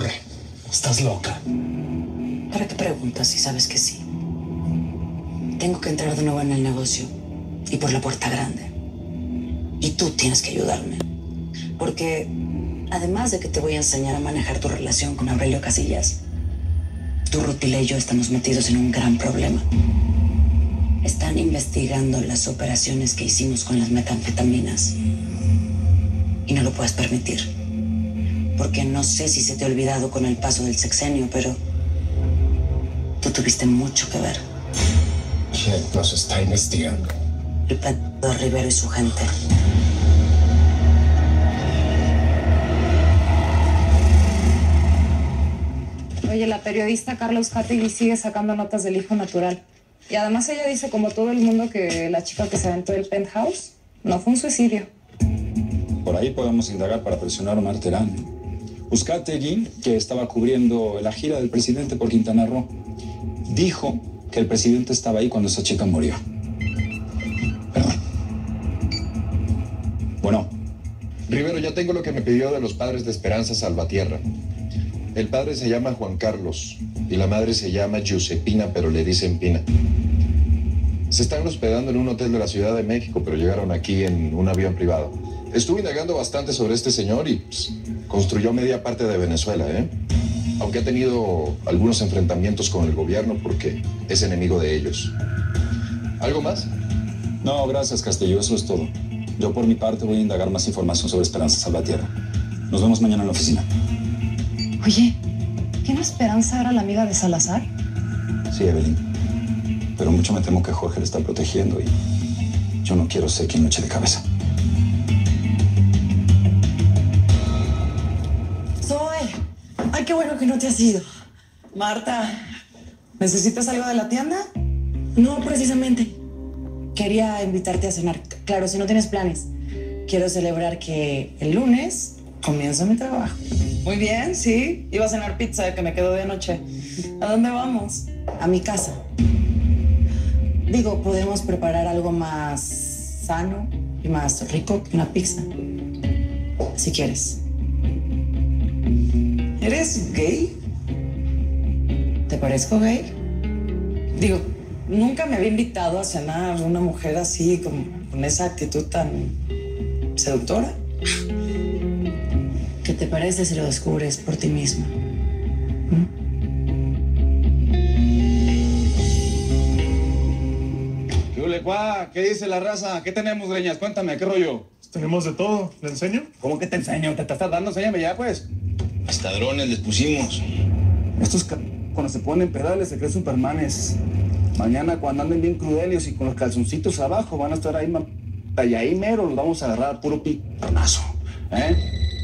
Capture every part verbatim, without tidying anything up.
ocurre? Estás loca. ¿Para qué preguntas si sabes que sí? Tengo que entrar de nuevo en el negocio y por la puerta grande. Y tú tienes que ayudarme. Porque además de que te voy a enseñar a manejar tu relación con Aurelio Casillas, tú, Rutila y yo estamos metidos en un gran problema. Están investigando las operaciones que hicimos con las metanfetaminas. Y no lo puedes permitir. Porque no sé si se te ha olvidado con el paso del sexenio, pero tú tuviste mucho que ver. ¿Quién nos está investigando? El Pedro Rivero y su gente. Oye, la periodista Carlos Játegui sigue sacando notas del hijo natural. Y además ella dice, como todo el mundo, que la chica que se aventó el penthouse no fue un suicidio. Por ahí podemos indagar para presionar a Omar Terán. Uzcategui, que estaba cubriendo la gira del presidente por Quintana Roo, dijo que el presidente estaba ahí cuando esa chica murió. Perdón. Bueno. Rivero, ya tengo lo que me pidió de los padres de Esperanza Salvatierra. El padre se llama Juan Carlos y la madre se llama Giuseppina, pero le dicen Pina. Se están hospedando en un hotel de la Ciudad de México, pero llegaron aquí en un avión privado. Estuve indagando bastante sobre este señor y pues, construyó media parte de Venezuela, ¿eh? Aunque ha tenido algunos enfrentamientos con el gobierno porque es enemigo de ellos. ¿Algo más? No, gracias, Castillo, eso es todo. Yo por mi parte voy a indagar más información sobre Esperanza Salvatierra. Nos vemos mañana en la oficina. Oye, ¿qué no Esperanza era la amiga de Salazar? Sí, Evelyn. Pero mucho me temo que Jorge le está protegiendo y yo no quiero ser quien lo eche de cabeza. Zoe, ay, qué bueno que no te has ido. Marta, ¿necesitas algo de la tienda? No, precisamente. Quería invitarte a cenar. Claro, si no tienes planes. Quiero celebrar que el lunes comienzo mi trabajo. Muy bien, sí. Iba a cenar pizza que me quedó de anoche. ¿A dónde vamos? A mi casa. Digo, podemos preparar algo más sano y más rico que una pizza. Si quieres. ¿Eres gay? ¿Te parezco gay? Digo, nunca me había invitado a cenar una mujer así, con, con esa actitud tan seductora. ¿Qué te parece si lo descubres por ti mismo? ¿Mm? ¿Qué ole, cuá? ¿Qué dice la raza? ¿Qué tenemos, greñas? Cuéntame, ¿qué rollo? Tenemos de todo. ¿Le enseño? ¿Cómo que te enseño? ¿Te, te estás dando? Enséñame ya, pues. Hasta drones les pusimos. Estos c... cuando se ponen pedales se creen supermanes. Mañana cuando anden bien crudelios y con los calzoncitos abajo van a estar ahí, y ahí mero los vamos a agarrar puro piconazo. ¿Eh?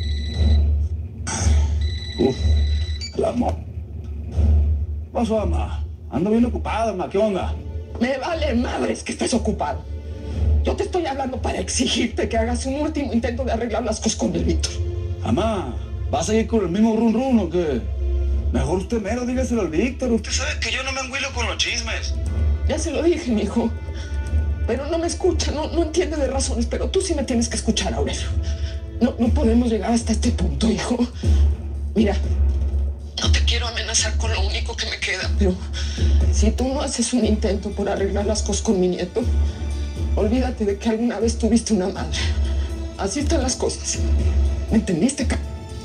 Uf, el amor. ¿Qué pasó, mamá? Ando bien ocupado, mamá. ¿Qué onda? Me vale madres que estés ocupado. Yo te estoy hablando para exigirte que hagas un último intento de arreglar las cosas con el Víctor. Mamá, ¿vas a ir con el mismo run run o qué? Mejor usted mero, dígaselo al Víctor. Usted sabe que yo no me enguilo con los chismes. Ya se lo dije, mijo. Pero no me escucha, no, no entiende de razones. Pero tú sí me tienes que escuchar, Aurelio. No, no podemos llegar hasta este punto, hijo. Mira, no te quiero amenazar con lo único que me queda, pero si tú no haces un intento por arreglar las cosas con mi nieto, olvídate de que alguna vez tuviste una madre. Así están las cosas. ¿Me entendiste, ca?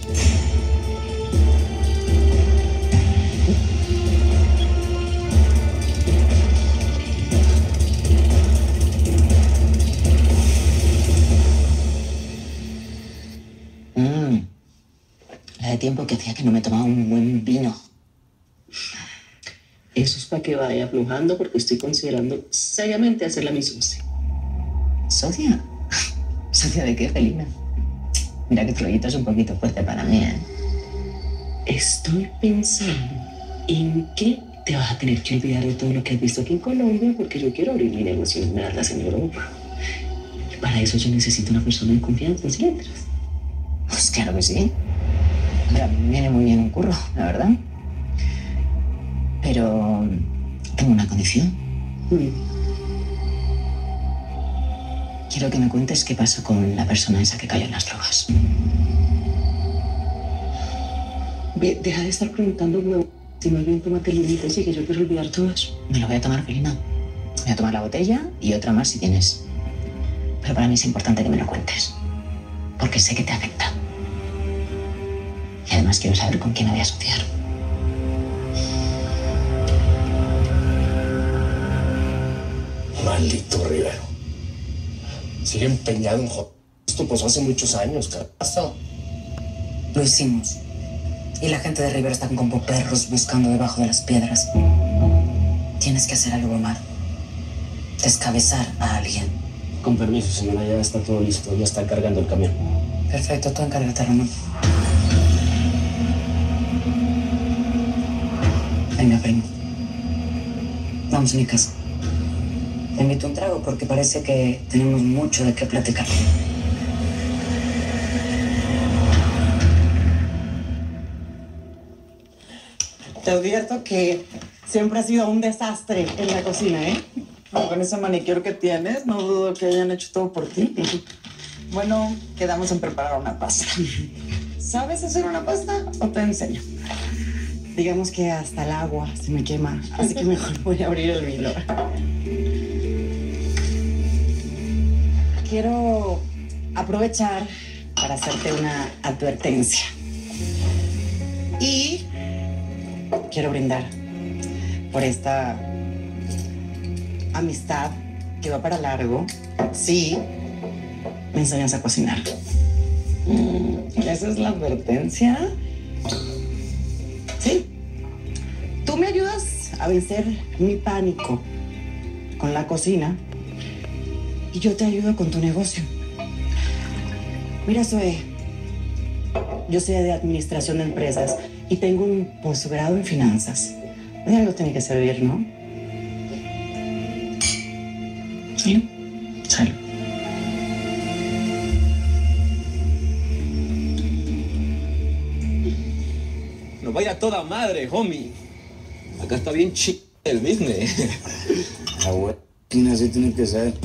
Mmm. Hace tiempo que hacía que no me tomaba un buen vino. Eso es para que vaya aflojando porque estoy considerando seriamente hacer la misuce. ¿Socia? ¿Socia de qué, Felina? Mira que tu rollito es un poquito fuerte para mí, ¿eh? Estoy pensando en que te vas a tener que olvidar de todo lo que has visto aquí en Colombia porque yo quiero abrir mi negocio en Esmeraldas en Europa. Y para eso yo necesito una persona de confianza, ¿sí entras? Pues claro que sí. Ahora, viene muy bien un curro, la verdad. Pero tengo una condición. Mm. Quiero que me cuentes qué pasó con la persona esa que cayó en las drogas. Ve, deja de estar preguntando, huevo. Si más bien tómate el límite, que yo quiero olvidar todo eso. Me lo voy a tomar, Felina. Voy a tomar la botella y otra más si tienes. Pero para mí es importante que me lo cuentes. Porque sé que te afecta. Y además quiero saber con quién me voy a asociar. Maldito Rivero. Sigue empeñado en joder. Esto pasó hace muchos años, cara. Pasó. Lo hicimos. Y la gente de Rivero está como perros buscando debajo de las piedras. Tienes que hacer algo, Omar. Descabezar a alguien. Con permiso, señora, ya está todo listo. Ya está cargando el camión. Perfecto, tú encárgate, Ramón. Venga, primo. Vamos a mi casa. Te invito a un trago porque parece que tenemos mucho de qué platicar. Te advierto que siempre ha sido un desastre en la cocina, ¿eh? Con ese manicure que tienes, no dudo que hayan hecho todo por ti. Bueno, quedamos en preparar una pasta. ¿Sabes hacer una pasta o te enseño? Digamos que hasta el agua se me quema, así que mejor voy a abrir el vino. Quiero aprovechar para hacerte una advertencia. Y quiero brindar por esta amistad que va para largo. Sí, me enseñas a cocinar. Mm, ¿esa es la advertencia? Sí. Tú me ayudas a vencer mi pánico con la cocina y yo te ayudo con tu negocio. Mira, Zoe, yo sé de administración de empresas y tengo un posgrado en finanzas. De algo tiene que servir, ¿no? Sí. Salud. Nos va a ir a toda madre, homie. Acá está bien chido el business. La güey, así tiene que ser.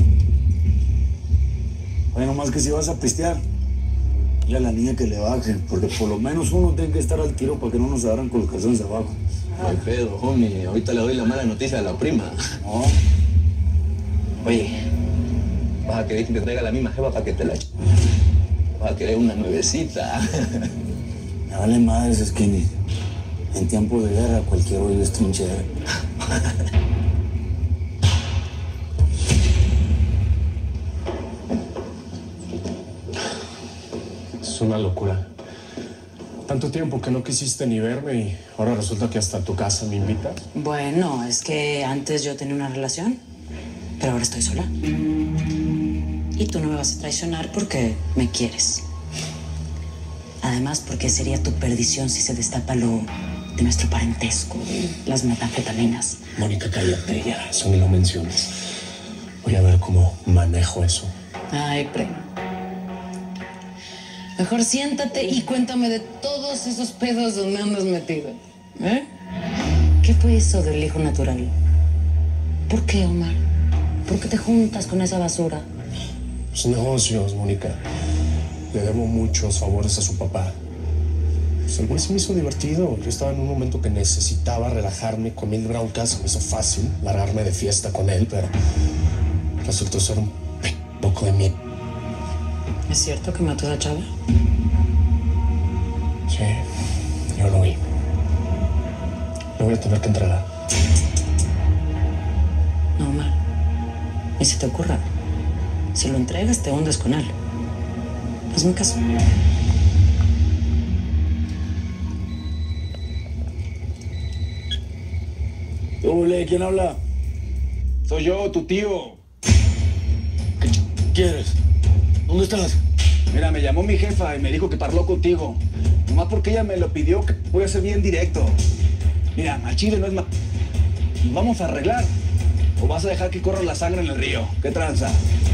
Oye, nomás que si vas a pistear, dile a la niña que le baje, porque por lo menos uno tiene que estar al tiro para que no nos agarren con los calzones de abajo. No hay pedo, homie. Ahorita le doy la mala noticia a la prima. No. Oye, vas a querer que te traiga la misma jeva para que te la... Vas a querer una nuevecita. Me vale madres, Skinny. En tiempos de guerra cualquier hoyo es trinchera. Es una locura. Tanto tiempo que no quisiste ni verme y ahora resulta que hasta tu casa me invitas. Bueno, es que antes yo tenía una relación, pero ahora estoy sola. Y tú no me vas a traicionar porque me quieres. Además, porque sería tu perdición si se destapa lo de nuestro parentesco, las metanfetaminas. Mónica, cállate ya, eso ni lo menciones. Voy a ver cómo manejo eso. Ay, primo. Mejor siéntate y cuéntame de todos esos pedos donde andas metido. ¿Eh? ¿Qué fue eso del hijo natural? ¿Por qué, Omar? ¿Por qué te juntas con esa basura? Los negocios, Mónica. Le debo muchos favores a su papá. Pues el güey se me hizo divertido. Yo estaba en un momento que necesitaba relajarme con mil broncas. Se me hizo fácil largarme de fiesta con él, pero resultó ser un p poco de mí. ¿Es cierto que mató a la chava? Sí, yo lo vi. Lo voy a tener que entregar. No, Omar. Ni se te ocurra. Si lo entregas, te hundes con él. Hazme caso. Ole, ¿quién habla? Soy yo, tu tío. ¿Qué ch quieres? ¿Dónde estás? Mira, me llamó mi jefa y me dijo que parló contigo. Nomás porque ella me lo pidió, que voy a ser bien directo. Mira, al chile no es más. ¿Nos vamos a arreglar? ¿O vas a dejar que corra la sangre en el río? ¿Qué tranza?